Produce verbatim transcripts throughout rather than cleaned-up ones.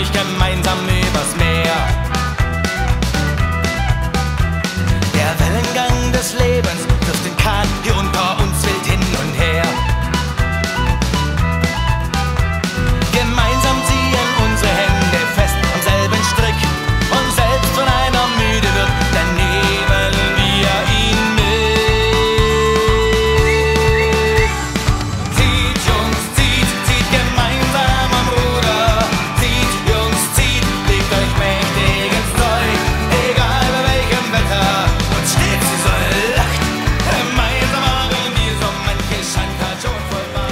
ich gemeinsam übers Meer. Der Wellengang des Lebens wirft den Kahn hier unter uns wild hin und her. Gemeinsam ziehen unsere Hände fest am selben Strick, und selbst wenn einer müde wird, dann nehmen wir ihn mit. Zieht, Jungs, zieht, zieht gemeinsam am Ruder. Zieht, Jungs, zieht, legt euch mächtig ins Zeug, egal bei welchem Wetter, und stets die Sonne lacht. Gemeinsam haben wir so manche Schandtat schon vollbracht.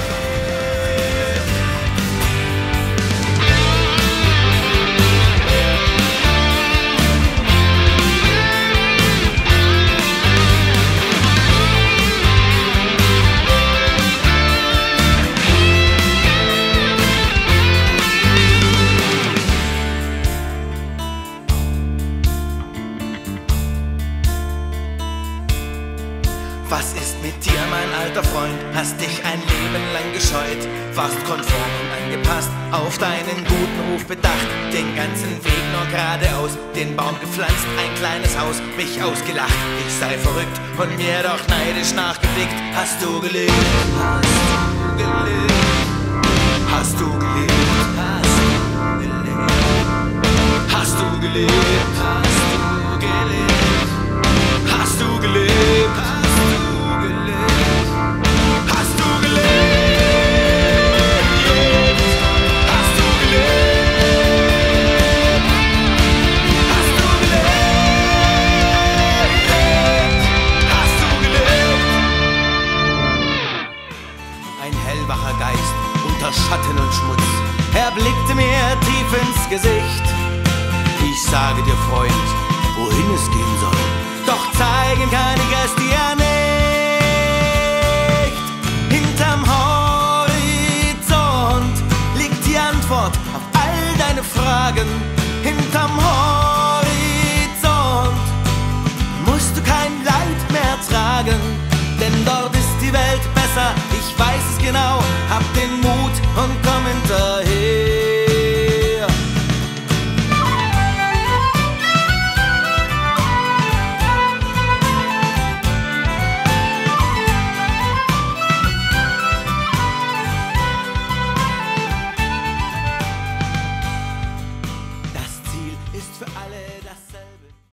Was ist mit dir, mein alter Freund? Hast dich ein Leben lang gescheut, warst konform und angepasst, auf deinen guten Ruf bedacht, den ganzen Weg nur geradeaus, den Baum gepflanzt, ein kleines Haus, mich ausgelacht, ich sei verrückt und mir doch neidisch nachgeblickt. Hast du gelebt? Hast du gelebt? Hast du gelebt? Hast du gelebt? Hast du gelebt? Hast du gelebt? Hast du gelebt? Hast du gelebt? Hast du gelebt? Hast du gelebt? Ein hellwacher Geist unter Schatten und Schmutz, er blickte mir tief ins Gesicht. Ich sage dir, Freund, wohin es gehen soll, doch zeigen kann ich es dir nicht. Hinterm Horizont liegt die Antwort auf all deine Fragen. Hinterm Horizont musst du kein Leid mehr tragen, denn dort ist die Welt besser. Ich weiß es genau, hab den Mut und komm